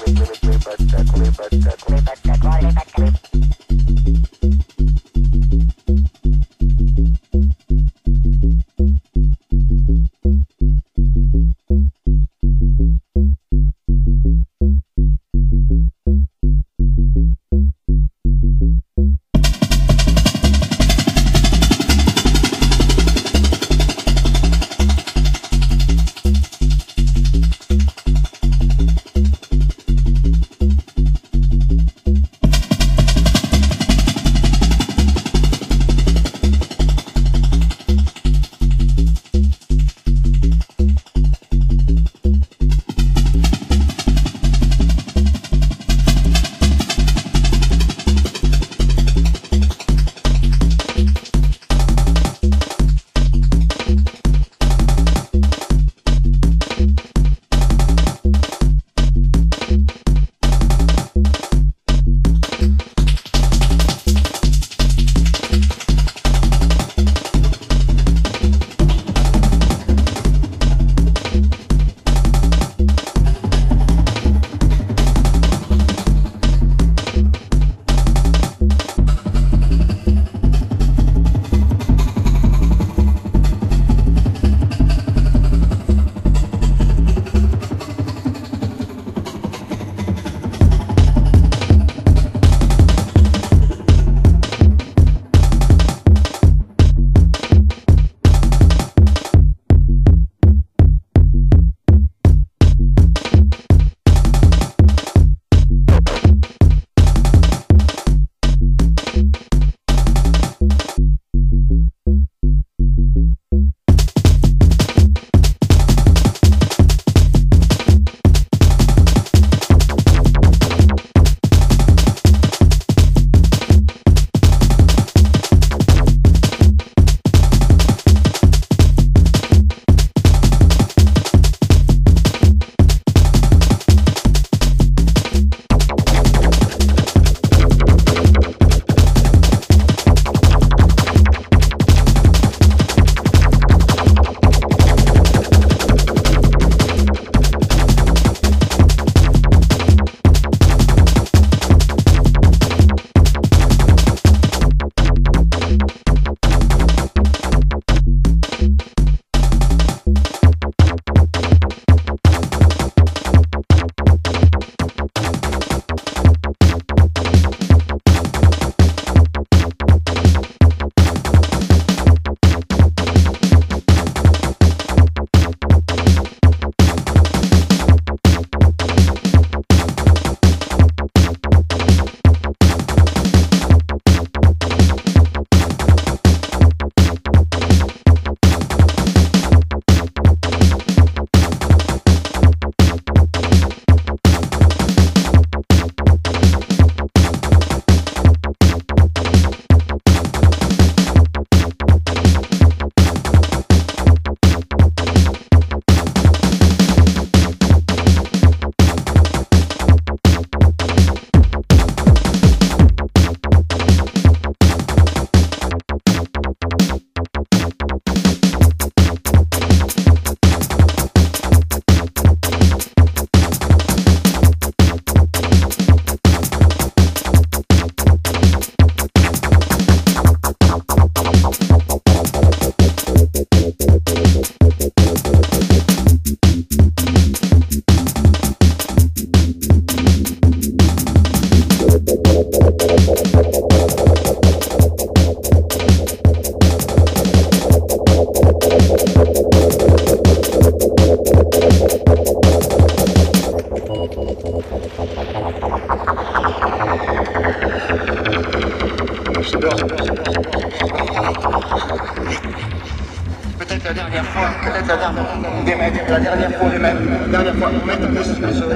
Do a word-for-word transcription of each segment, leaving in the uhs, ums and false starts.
Peut-être la dernière fois, peut-être la dernière fois, des mètres, la dernière fois, les mêmes, la dernière fois, on met un peu sur ce,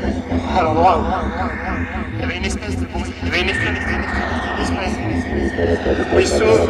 à l'endroit où il y avait une espèce de bruit, il y avait une espèce, une espèce de bruit sourd.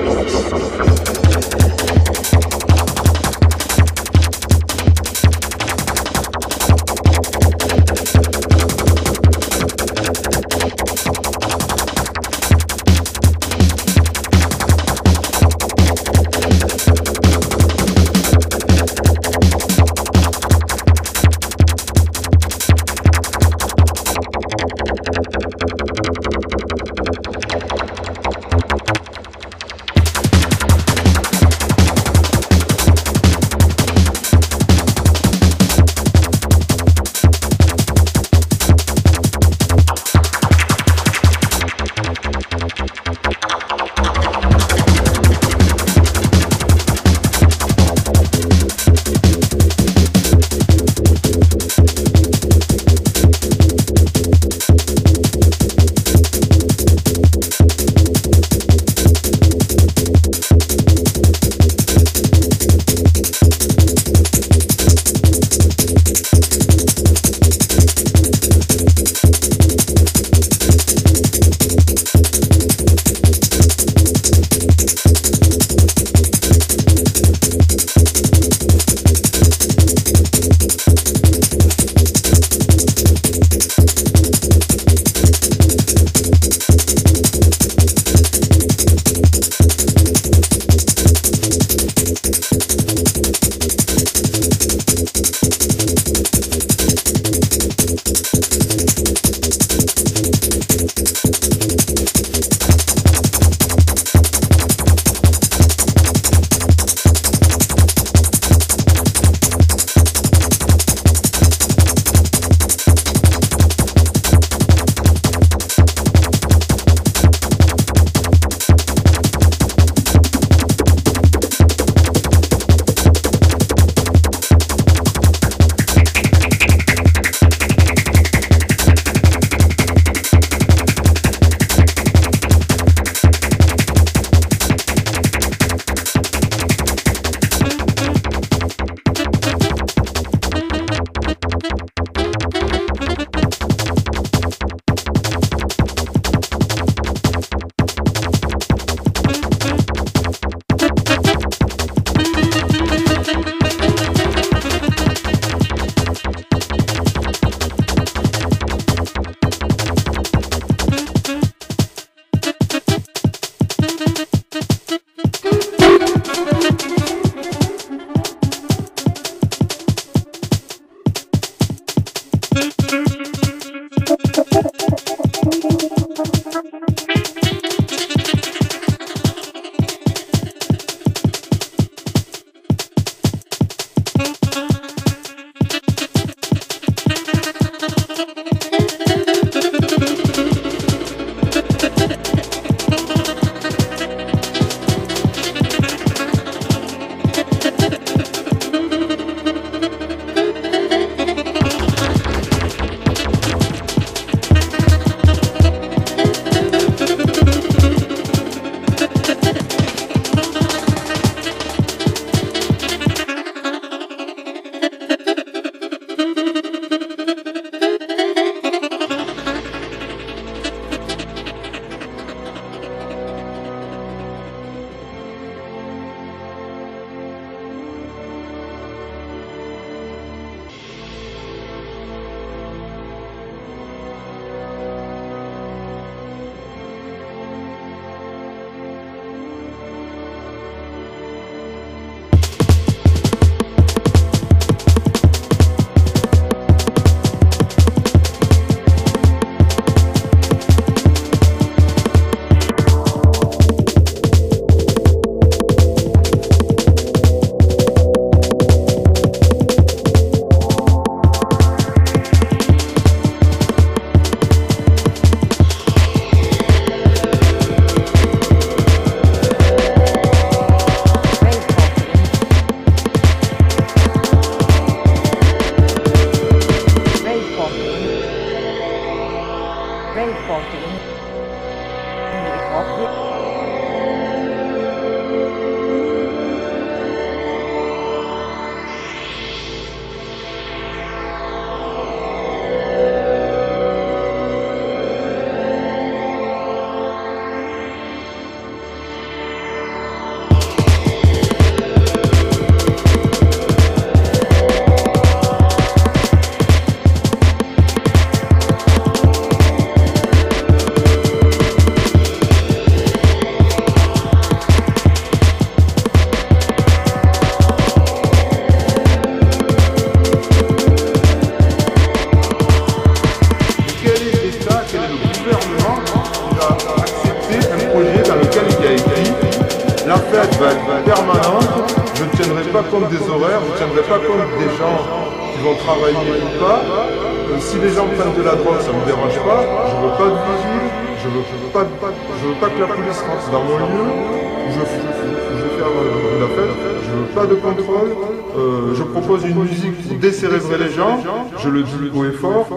permanente, je ne tiendrai pas compte des horaires, je ne tiendrai pas compte des gens qui vont travailler ou pas. Euh, si les gens prennent de la drogue, ça ne me dérange pas. Je ne veux pas de vigile, je ne veux, je veux, pas, je veux pas que la police rentre dans mon lieu, où je, je, je vais faire euh, la fête, je ne veux pas de contrôle. Euh, je propose une musique pour décérébrer les gens, je le dis haut et fort.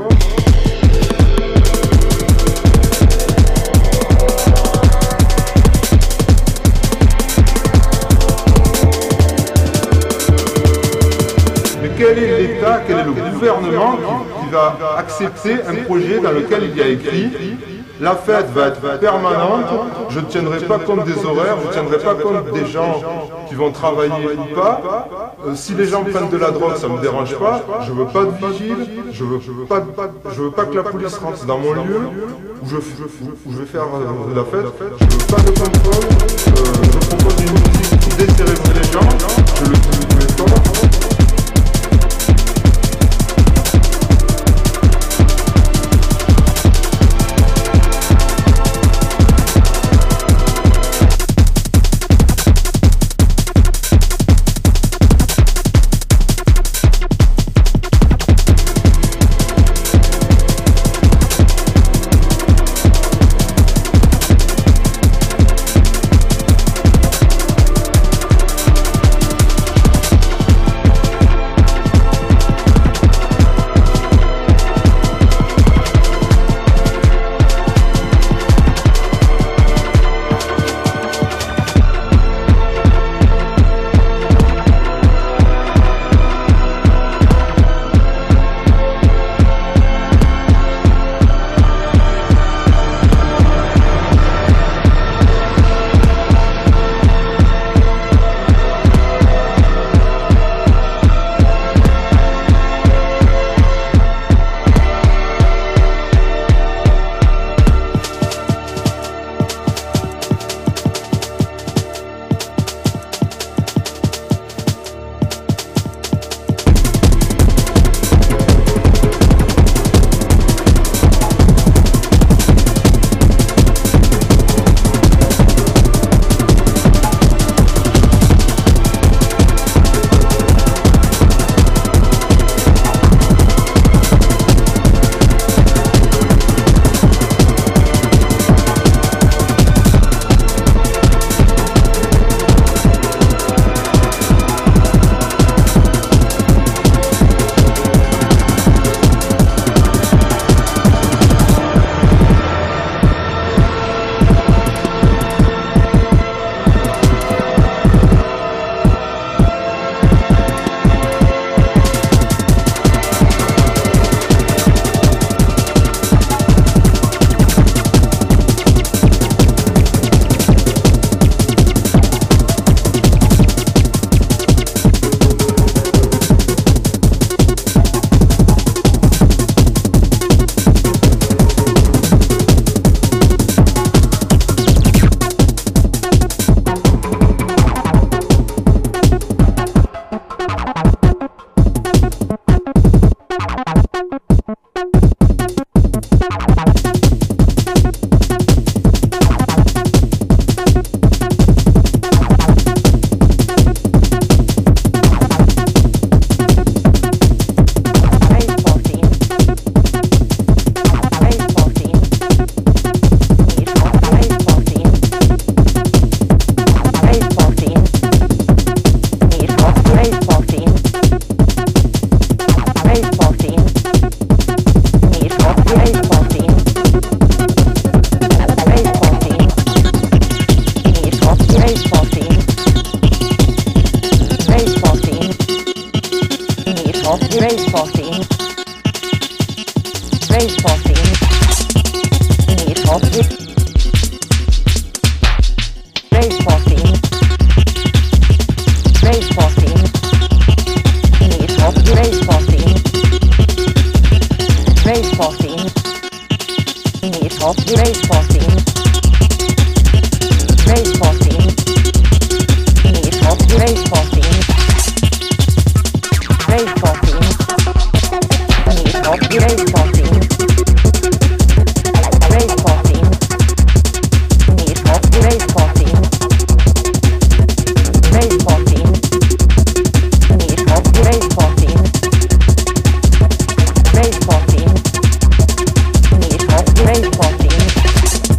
Quel est l'État, quel est le gouvernement qui, qui va accepter un projet dans lequel il y a écrit la fête va être permanente, je ne tiendrai pas compte des horaires, je ne tiendrai pas compte des gens qui vont travailler ou pas. Euh, si les gens prennent de la drogue, ça ne me dérange pas. Je veux pas de vigile, je veux, je veux, pas, je veux pas que la police rentre dans mon lieu où je, où je vais faire euh, la fête. Je veux pas de contrôle. Euh, je propose une musique qui décérébrer les gens. Je le dis tous les temps.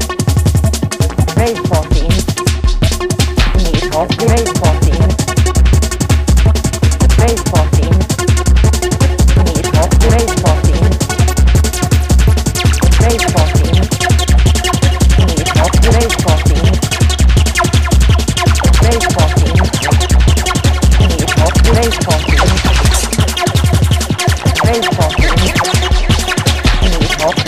Race fourteen.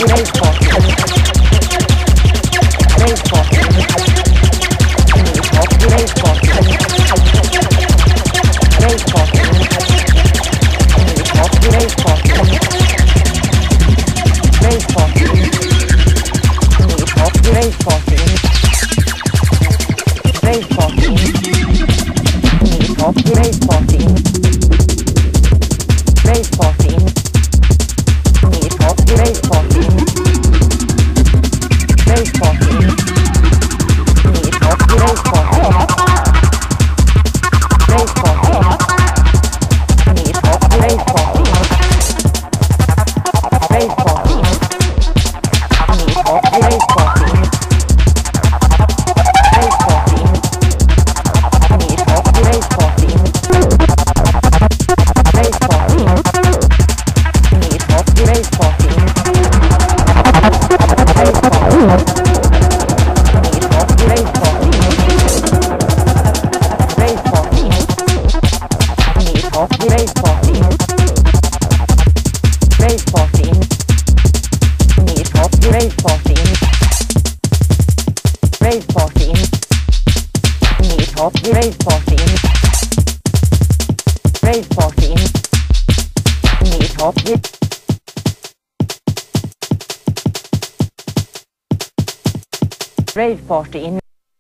Rave party in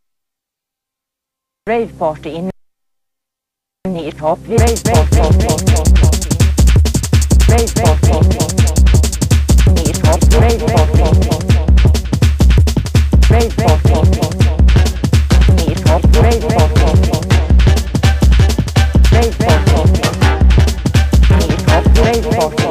Rave party in Need hop Rave party Rave party Need hop Rave party Rave party Need hop Rave party Rave party Need hop Rave party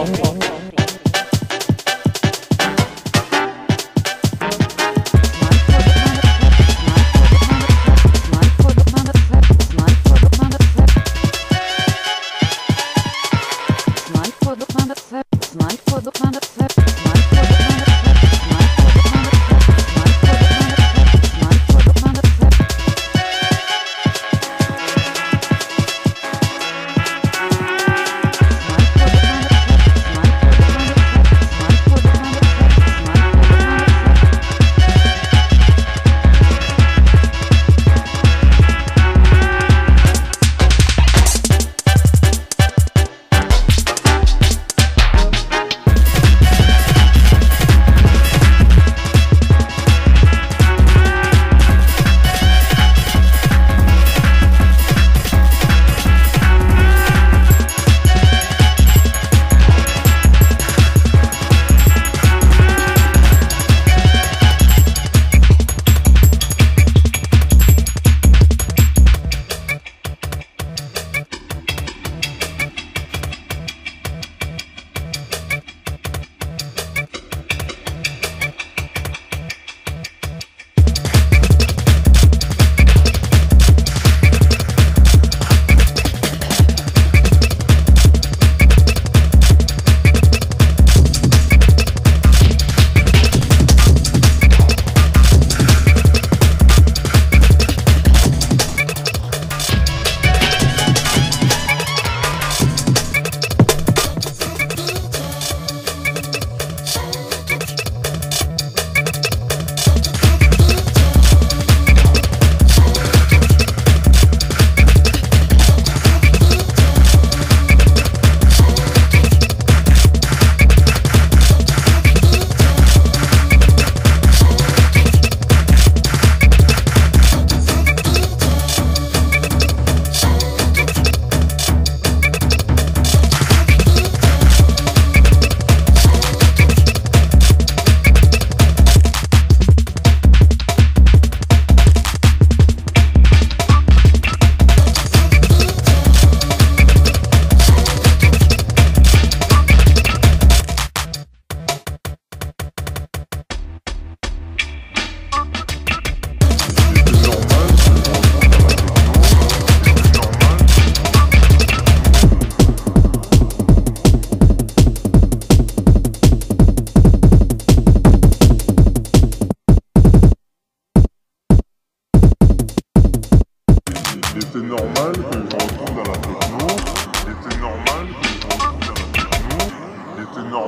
était normal que je retrouve dans la techno, il était normal que je retrouve dans la techno, il était normal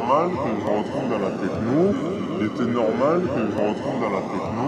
normal que je retrouve dans la techno. Il était normal que je retrouve dans la techno.